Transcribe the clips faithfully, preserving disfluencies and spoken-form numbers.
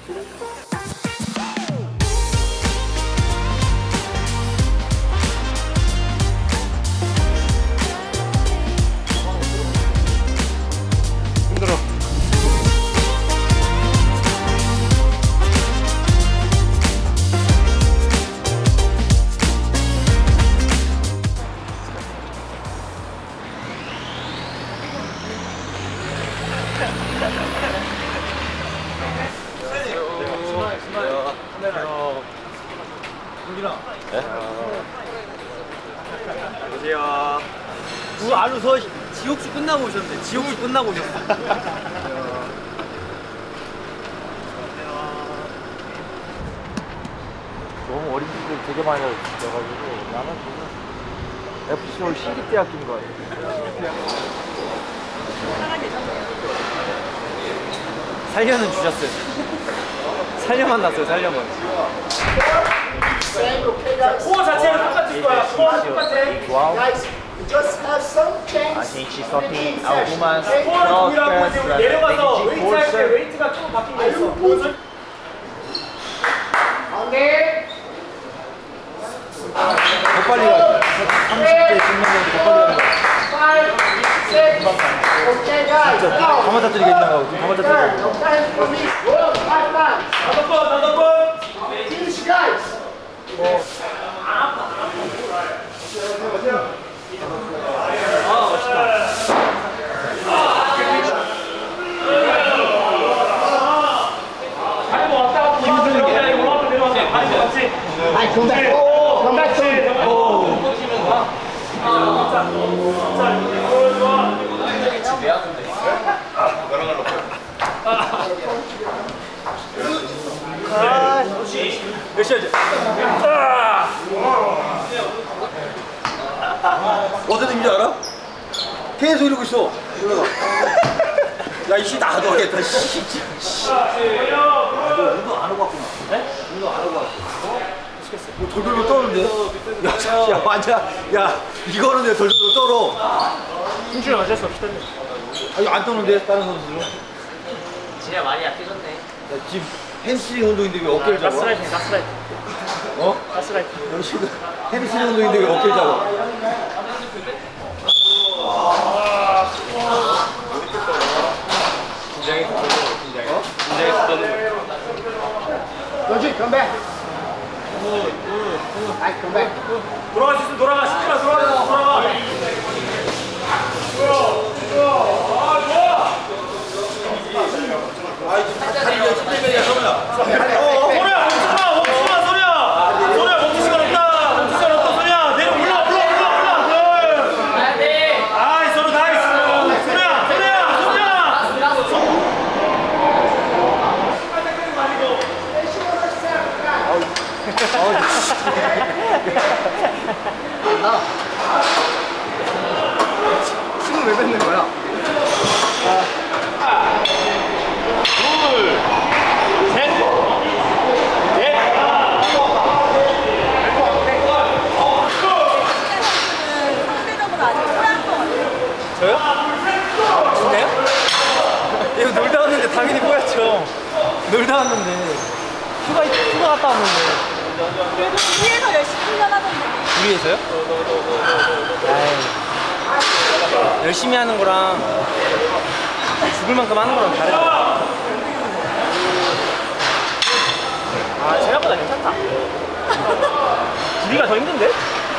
힘들어. 네? 안녕하세요. 그 안에서 지옥수 끝나고 오셨는데 지옥수 끝나고 오셨어. 너무 어린 친구들 되게 많이 가지고 나는 에프씨 서울 신기대 학교인 거 같아요. 살려는 주셨어요. 살려만 났어요. 살려만. 코어 자체는 똑같을 거야. 코어는 똑같아. 와우. Just have some A chance. gente só tem algumas 코어는 동일하고 이제 우리 내려가서 trocas 웨이트 할 때 de 웨이트가 조금 바뀐 게 있어. 보여줘. 더 빨리 가. 삼십 대 중반인데 더 빨리 가는 거야. Five, six. Okay, guys. 진짜 Now, 가만 터뜨리게 있나가. 지금 가만 터뜨리게. turn. No time for me. Go. Five times. 다섯 번, 다섯 번. Finish, guys. 다리 뭐 왔다 갔다 올라왔다 내려왔다 올라왔다 내려왔다 다리 뭐 같이. I come back. Oh, come back soon. 몇 시야지? 어떤 의미인지 알아? 계속 이러고 있어. 야, 이씨 나도 하겠다. 씨. 너 운동 안 하고 왔구나. 네? 운동 안 하고 왔어. 뭐 돌돌돌 떠는데? 야, 야, 완전, 야, 이거는 내 돌돌돌 떨어. 숨쉬면 어쩔 수 없다. 아니, 안 떠는데, 다른 선수들은? 진짜 많이 약해졌네. 야, 지금 햄스트링 운동인데 왜 어깨를 잡아? 가스라이팅, 가스라이팅. 어? 가스라이팅. 너 지금 햄스트링 운동인데 왜 어깨를 잡아? 긴장이 붙었어. 긴장이. 긴장이 붙었는 Don't come back. I come back. 돌아갈 수 있으면 돌아가. 시키라 돌아가. 돌아가. 다리 왜 십대면이야, 성우야? 어, 소리야, 멈추지 마, 멈추지 마, 소리야. 소리야, 멈출 시간 없다. 멈출 시간 없다, 소리야. 내려, 올라, 올라, 올라, 올라. 가야 돼. 아이, 서로 나이스. 소리야, 소리야, 소리야. 숨을 왜 뱉는 거야? 둘, 셋, 넷. 상대적으로 아직 쿨한 것 같아요. 저요? 진짜요? 이거 놀다 왔는데 당연히 뽀얗죠. 놀다 왔는데 휴가 휴가 갔다 왔는데. 그래도 위에서 열심히 훈련하던데. 위에서요? 에이, 열심히 하는 거랑 죽을 만큼 하는 거랑 다르다. 아, 생각보다 괜찮다. 우리가 더 힘든데?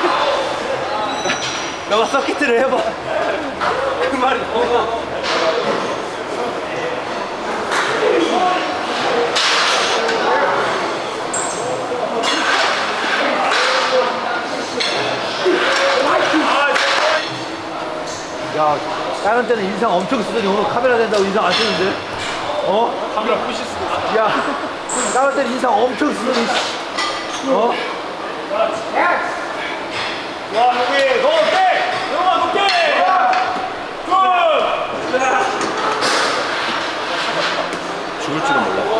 너가 서킷을 해봐. 그 말이 너무. 야, 다른 때는 인상 엄청 쓰더니 오늘 카메라 된다고 인상 안 쓰는데? 어? 카메라 부실 수도 있어. 야, 다른 때는 인상 엄청 쓰더니 어? 와, 여기 너 어때? 영아 높게. 굿. 죽을 줄은 몰라.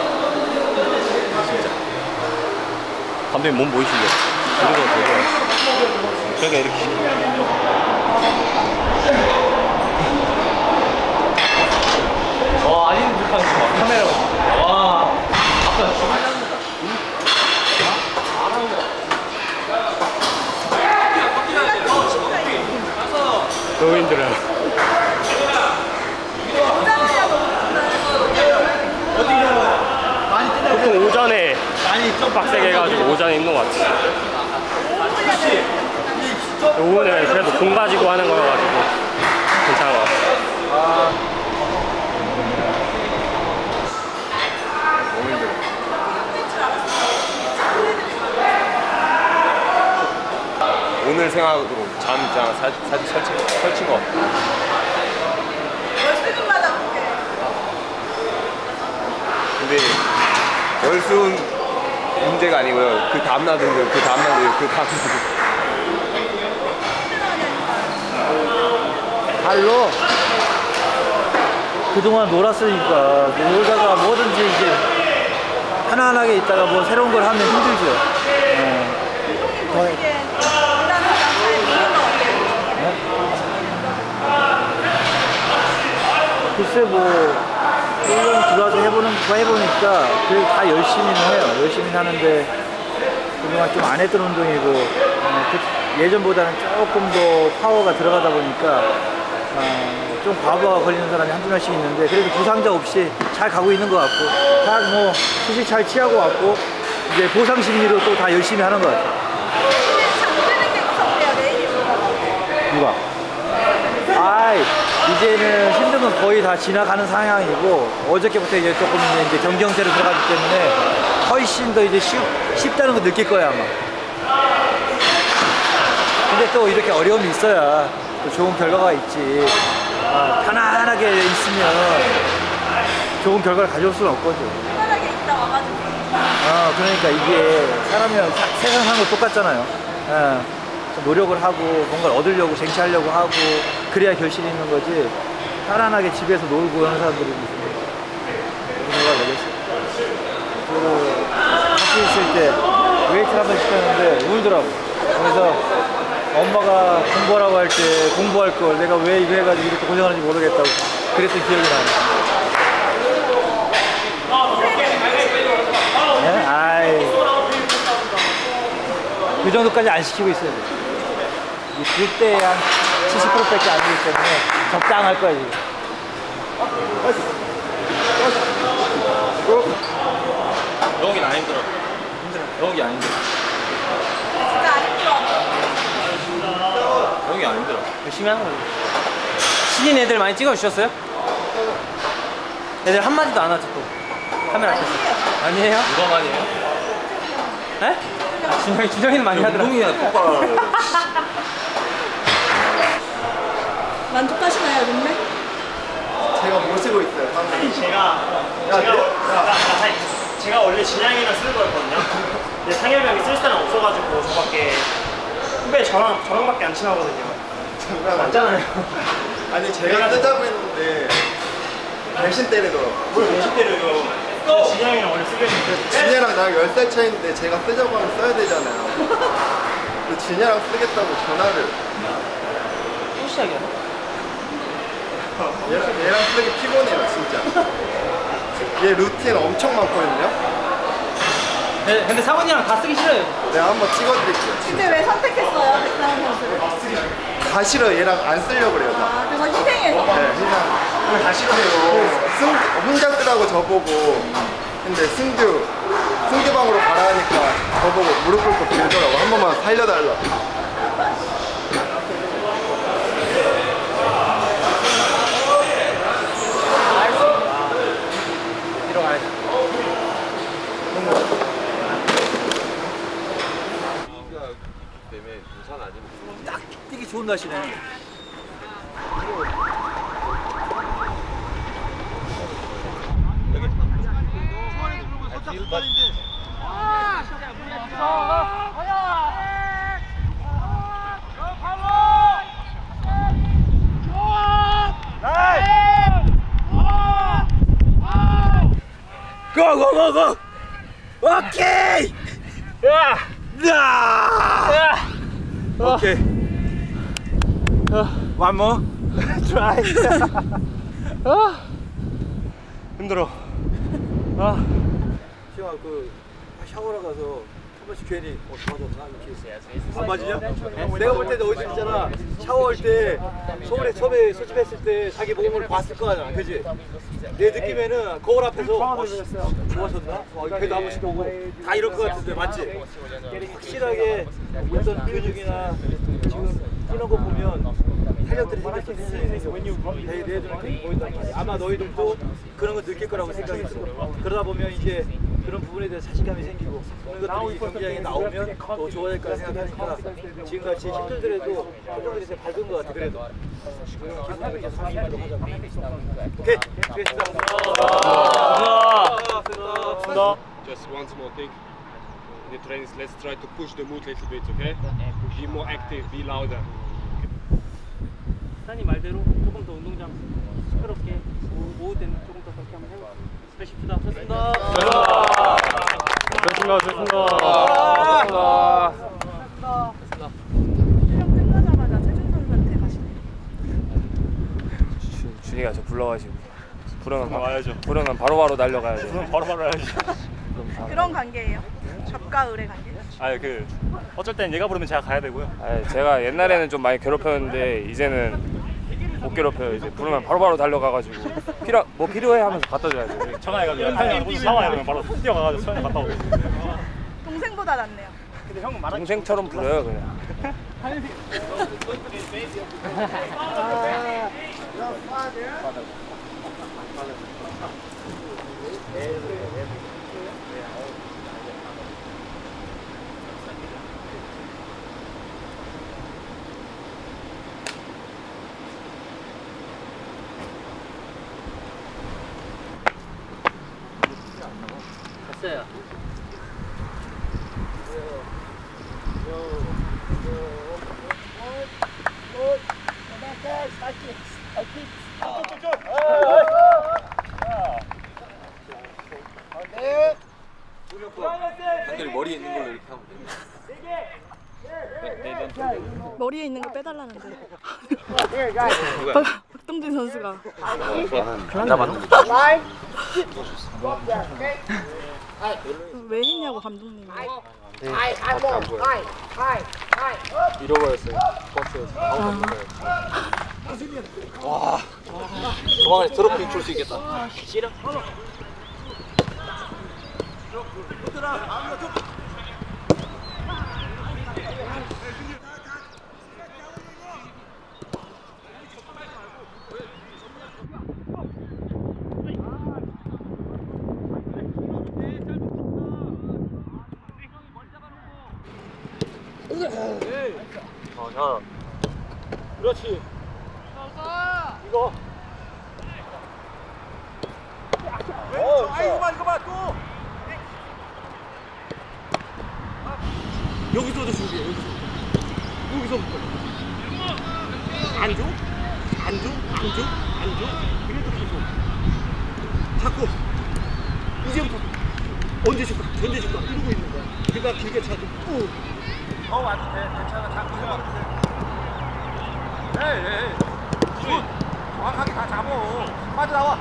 진짜. 감독님 몸 보이시죠? 이러고 되고. 제가 이렇게. 와, 아닌 듯한 거 봐. 카메라. 와. 아니 좀 빡세게 해가지고 오전에 힘든 것 같아. 오후는 그래도 공 가지고 하는 거여가지고 괜찮은 것 같아. 너무 힘들어. 오늘 생각으로 잠장 사실 설치 설친 것 같아. 월수금마다 그렇게. 근데 열수는 문제가 아니고요. 그 다음날도 힘들고 그 다음날도 그 다음날도. 발로 그동안 놀았으니까 놀다가 뭐든지 이제 편안하게 있다가 뭐 새로운 걸 하면 힘들죠. 어. 보시기엔 일하는 잘 보는 거 어때요? 글쎄 뭐 훈련 들어와서 해보는 거 해보니까 그래도 다 열심히는 해요. 열심히 하는데 그동안 좀 안 했던 운동이고 어, 그 예전보다는 조금 더 파워가 들어가다 보니까 어, 좀 과부하가 걸리는 사람이 한두 명씩 있는데 그래도 부상자 없이 잘 가고 있는 것 같고 다 뭐 휴식 잘 취하고 왔고 이제 보상 심리로 또 다 열심히 하는 것 같아요. 잠드는 게 무섭대요. 내일이 올라가. 누가? 아이 이제는 힘든 건 거의 다 지나가는 상황이고 어저께부터 이제 조금 이제 경기 형태로 들어가기 때문에 훨씬 더 이제 쉽, 쉽다는 거 느낄 거야 아마. 근데 또 이렇게 어려움이 있어야 또 좋은 결과가 있지. 아, 편안하게 있으면 좋은 결과를 가져올 수는 없거든. 편안하게 있다 와가지고. 아, 그러니까 이게 사람이랑 사- 세상 사는 거 똑같잖아요. 예, 좀 노력을 하고 뭔가를 얻으려고 쟁취하려고 하고 그래야 결실이 있는 거지. 편안하게 집에서 놀고 하는 사람들이 무슨 생각을 내겠어요. 그 같이 있을 때 웨이트를 한번 시켰는데 울더라고. 그래서 엄마가 공부하라고 할 때 공부할 걸 내가 왜 이거 해가지고 이렇게 고생하는지 모르겠다고 그랬던 기억이 나요. 예? 아이. 그 정도까지 안 시키고 있어요. 그때 한 칠십 퍼센트밖에 안 되기 때문에 적당할 거야, 지금. 여긴 안 힘들어. 힘들어. 여기 안 힘들어. 진짜 안 힘들어. 여기 안 힘들어. 열심히 하는 거죠. 신인 애들 많이 찍어주셨어요? 애들 한마디도 안 하죠, 또. 카메라 앞에서. 아니에요? 누가 많이 해요? 네? 아, 준영이, 준영이는 많이 하더라. 운동이야 똑바로 하라고. 만족하시나요, 룸메? 제가 못 쓰고 있어요, 사람들이. 제가 제가 나- 나- 제가 원래 진양이랑 쓸 거였거든요. 근데 상엽이 형이 쓸 사람 없어가지고 저밖에 후배 저랑 저랑밖에 안 친하거든요. 맞잖아요. 아니, 제가 쓰자고 했는데, 대신 때리더라고. 뭘 대신 때려요. 진양이랑 원래 쓰려 했는데 진야랑 나랑 열 살 차이인데, 제가 쓰자고 하면 써야 되잖아요. 근데 진야랑 쓰겠다고 전화를. 또 시작이야? 얘랑, 얘랑 쓰기 피곤해요, 진짜. 얘 루틴 엄청 많거든요. 네, 근데 사모님이랑 다 쓰기 싫어요. 내가 한번 찍어드릴게요. 근데 왜 선택했어요, 백상훈 선수를? 다 싫어, 얘랑 안 쓰려고 그래요, 다. 아, 그래서 희생해서. 네, 그냥 다 싫어해요. 승, 혼자 쓰라고 저보고. 근데 승주, 승주방으로 가라 하니까 저보고 무릎 꿇고 빌더라고. 한 번만 살려달라고. 들어가야지. 때문에 부산 아니면 딱 뛰기 좋은 날씨네. 고고고고! 오케이! 야! 야! 오케이. One more. Try. 힘들어. 아. 시영아 그 샤워를 가서 번씩 괜히 어 좋아졌나 이렇게 안 맞으냐? 내가 볼 때도 어디 있잖아 샤워할 때 서울에 처음에 소집했을 때 자기 몸을 봤을 거 아니야, 그지? 내 느낌에는 거울 앞에서 어, 씨, 좋아졌나? 어, 그래도 한 번씩 보고 다 이럴 것 같은데 맞지? 확실하게 어떤 근육이나 지금 뛰는 거 보면 탄력들이 생겼어. 내 내들은 보인단 말이야. 아마 너희들도 그런 거 느낄 거라고 생각이 들어. 그러다 보면 이제 그런 부분에 대해서 자신감이 생기고 그런 것들이 경기장에 나오면 더 좋아질 거라 생각하니까 지금같이 힘들더라도 표정들이 되게 밝은 것 같아. 그래도 기분을 이제 상기하도록 하자고. 오케이. 감사합니다. Just one small thing. In the trainings, let's try to push the mood a little bit, okay? Be more active, be louder. 사장님 말대로 조금 더 운동장 시끄럽게 오후, 오후 때는 조금 더 그렇게 한번 해볼게요. 스페시프다. 좋습니다. 좋습니다. 좋습니다. 좋습니다. 촬영 끝나자마자 최준 선수한테 가시네요. 준이가 저 불러가지고 불어는 와야죠. 불어는 바로바로 날려가야 돼. 불어는 바로바로 해야지. 그런 관계예요? 잡과 을의 관계? 아니 그 어쩔 땐 얘가 부르면 제가 가야 되고요. 아니, 제가 옛날에는 좀 많이 괴롭혔는데 이제는 못 괴롭혀요. 이제 부르면 바로바로 달려가가지고 필요 뭐 필요해 하면서 갖다 줘야 돼. 전화해가지고 타이밍 샤워해 그러면 바로 뛰어가가지고 수영장 갔다 오고. 동생보다 낫네요. 근데 형은 말하 동생처럼 불어요 그냥. 됐어요. 한결이 머리에 있는 걸로 이렇게 하면 돼. 머리에 있는 거 빼달라는데. 박동진 선수가. 안 잡았는데. 왜 했냐고 감독님이. 잃어버렸어요. 버스에서. 와, 조만간에 트로피 줄 수 있겠다. 어, 자. 그렇지. 이거. 어, 아, 이거 봐, 이거 봐, 또. 여기서도 준비해, 여기서. 여기서부터. 안 줘? 안 줘? 안 줘? 안 줘? 그래도 계속. 자꾸. 이제부터. 언제 줄까? 언제 줄까? 이러고 있는 거야. 그러니까 길게 차도. 우. 어, 와도 돼. 괜찮아. 자꾸 해봐도 돼. 에이, 에이. 굿. 정확하게 다 잡어. 빠져나와.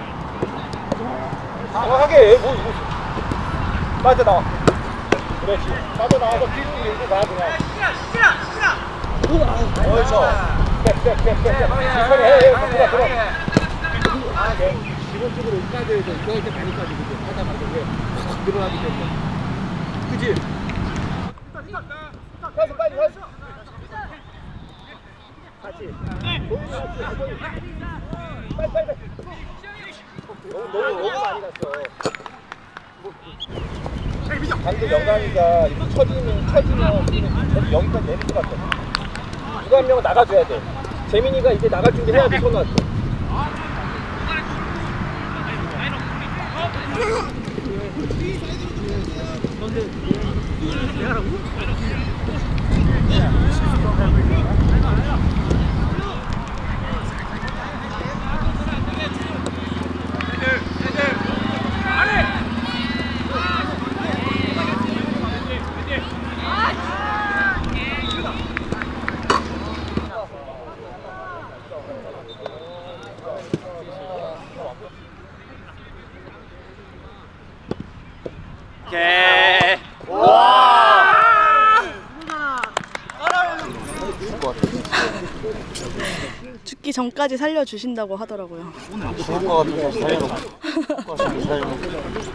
정확하게. 뭐, 뭐. 빠져나와. 그렇지. 빠져나와서 뒤로 밀고 가, 그냥. 시작, 시작, 시작. 어이서. 백, 백, 백, 백. 천천히 해, 해. 들어, 들어. 아, 네. 기본적으로 여기까지에서 이거 할 때까지까지 그죠? 하다가 이게 확 늘어나기 때문에. 그지? 가서 빨리 가서. 같이. 빨리 빨리 빨리. 너무 너무 너무 많이 갔어. 방금 영광이가 이렇게 쳐지면 쳐지면 계속 여기까지 내릴 것 같아. 누가 한 명은 나가줘야 돼. 재민이가 이제 나갈 준비 해야 돼. 손 놨어. 오케이. 와. 죽기 전까지 살려주신다고 하더라고요. 죽을 것 같아서 살려놓고. 죽을 것 같아서 살려놓고.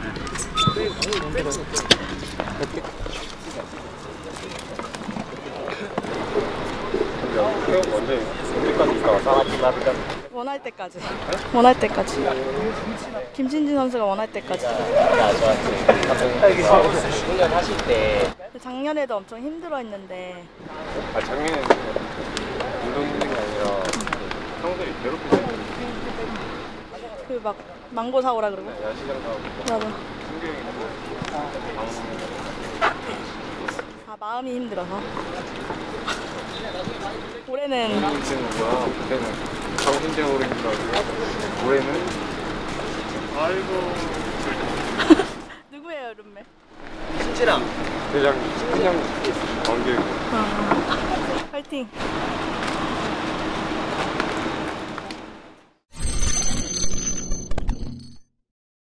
원할 때까지. 원할 때까지. 김신진 선수가 원할 때까지. 작년에도 엄청 힘들어했는데. 아 작년에 운동 힘든 게 아니라 평소에 괴롭히는 그 막 망고 사오라 그러고. 야시장 가고 맞아. 신경이 있고 아 마음이 힘들어서. 올해는 힘드는 거야. 그때는 정신적으로 힘들어하고 올해는 누구예요, 룸메? 신진아. 대장 한양 관계 아, 파이팅.